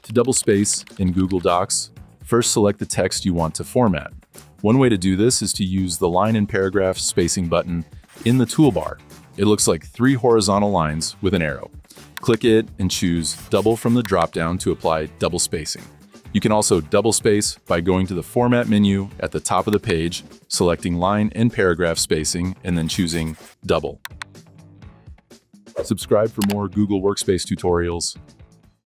To double space in Google Docs, first select the text you want to format. One way to do this is to use the line and paragraph spacing button in the toolbar. It looks like 3 horizontal lines with an arrow. Click it and choose Double from the dropdown to apply double spacing. You can also double space by going to the Format menu at the top of the page, selecting line and paragraph spacing, and then choosing Double. Subscribe for more Google Workspace tutorials.